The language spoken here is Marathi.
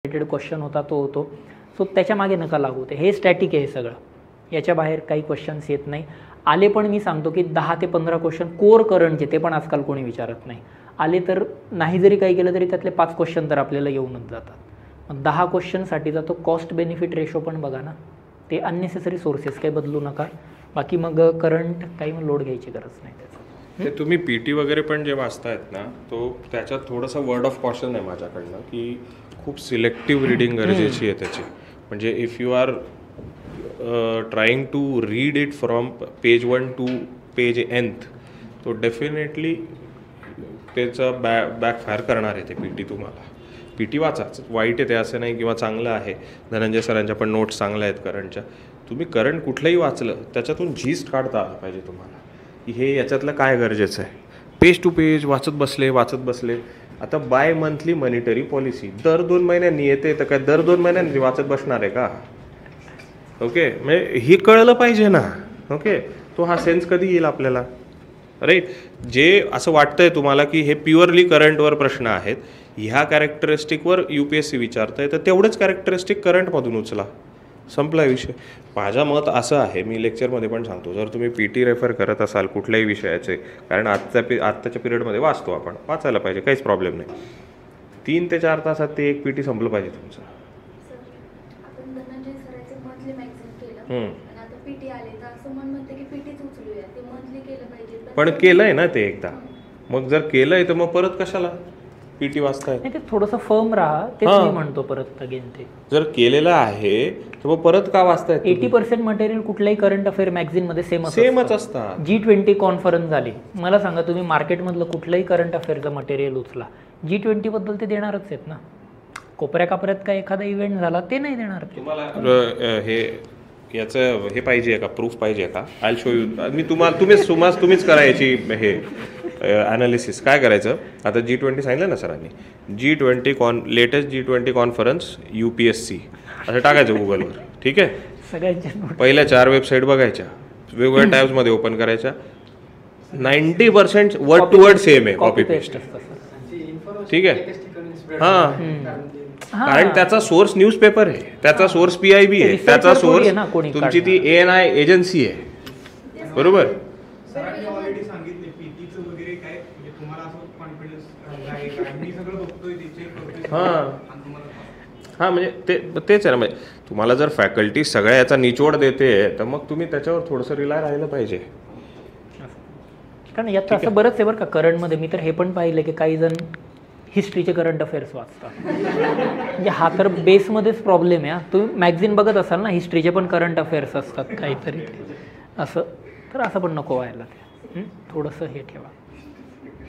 रिलेटेड क्वेश्चन होता तो होतो. सो त्याच्या मागे नका लागू. ते हे स्टॅटिक आहे हे सगळं, याच्या बाहेर काही क्वेश्चन्स येत नाही. आले पण मी सांगतो की 10 ते 15 क्वेश्चन कोर करंटचे, ते पण आजकाल कोणी विचारत नाही. आले तर नाही जरी काही केलं तरी त्यातले 5 क्वेश्चन तर आपल्याला येऊनच जातात. मग 10 क्वेश्चनसाठीचा तो कॉस्ट बेनिफिट रेशो पण बघा ना. ते अननेसेसरी सोर्सेस काही बदलू नका. बाकी मग करंट काही मग लोड घ्यायची गरज नाही त्याचं. ते तुम्ही पीटी वगैरे पण जे वाचतायत ना, तो त्याच्यात थोडंसं वर्ड ऑफ कॉशन आहे माझ्याकडनं की खूप सिलेक्टिव्ह रिडिंग गरजेची आहे त्याची. म्हणजे if you are trying to read it from page 1 to page nth, तो डेफिनेटली त्याचं बॅकफायर करणार आहे ते पीटी तुम्हाला. पीटी वाचाच, वाईट आहे ते असं नाही किंवा चांगलं आहे. धनंजय सरांच्या पण नोट्स चांगल्या आहेत करंटच्या. तुम्ही करंट कुठलंही वाचलं त्याच्यातून झीस्ट काढता आलं पाहिजे तुम्हाला की हे याच्यातलं काय गरजेचं आहे. पेज टू पेज वाचत बसले. आता बाय मंथली मॉनिटरी पॉलिसी दर 2 महिन्यांनी येते, तर काय दर 2 महिन्यांनी वाचत बसणार आहे का? ओके, म्हणजे हे कळलं पाहिजे ना. ओके, तो हा सेन्स कधी येईल आपल्याला, राईट? जे असं वाटतंय तुम्हाला की हे प्युअरली करंटवर प्रश्न आहेत, ह्या कॅरेक्टरिस्टिकवर UPSC विचारतंय, तर तेवढंच कॅरेक्टरिस्टिक करंटमधून उचला, संपला विषय. माझं मत असं आहे, मी लेक्चरमध्ये पण सांगतो, जर तुम्ही पीटी रेफर करत असाल कुठल्याही विषयाचे, कारण आत्ताच्या पिरियडमध्ये वाचतो आपण, वाचायला पाहिजे, काहीच प्रॉब्लेम नाही. 3 ते 4 तासात ते एक पीटी संपलं पाहिजे तुमचं. पण केलंय ना ते एकदा, मग जर केलंय तर मग परत कशाला पीटी वाचताय? ते थोडंसं फर्म राहा, तेच मी म्हणतो परत अगेन. ते जर केलेलं आहे तर मग परत का वाचताय? 80% मटेरियल कुठल्याही करंट अफेअर मॅगझिनमध्ये सेमच असतात. G20 कॉन्फरन्स झाली, मला सांगा तुम्ही मार्केटमधलं कुठलंही करंट अफेअरचं मटेरियल उचला, G20 बद्दल ते देणारच आहेत ना. कोपऱ्या कापऱ्यात काय एखादा इव्हेंट झाला ते नाही देणार. तुम्हाला हे याचं हे पाहिजे का, प्रूफ पाहिजे का? I show you. मी तुम्हीच करायची हे ॲनालिसिस. काय करायचं आता, G20 सांगितलं ना सरांनी, लेटेस्ट G20 कॉन्फरन्स UPSC असं टाकायचं गुगलवर. ठीक आहे, सगळ्यांच्या पहिल्या 4 वेबसाईट बघायच्या, वेगवेगळ्या टॅब्समध्ये ओपन करायच्या. 90% वर्ड टू वर्ड सेम आहे, कॉपी पेस्ट. ठीक आहे, कारण त्याचा सोर्स न्यूजपेपर आहे, त्याचा सोर्स PIB आहे, त्याचा सोर्स तुमची ती ANI एजन्सी आहे, बरोबर? हां म्हणजे तेच आहे ना. म्हणजे तुम्हाला जर फॅकल्टी सगळ्या याचा निचोड देते तर मग तुम्ही त्याच्यावर थोडंसं रिलाय राहिलं पाहिजे. कारण यात असं बरंच आहे बरं का करंटमध्ये. मी तर हे पण पाहिलं की काही जण हिस्ट्रीचे करंट अफेअर्स वाचतात. म्हणजे हा तर बेसमध्येच प्रॉब्लेम आहे. तुम्ही मॅगझिन बघत असाल ना, हिस्ट्रीचे पण करंट अफेअर्स असतात काहीतरी असं, तर असं पण नको व्हायला. ते थोडंसं हे ठेवा.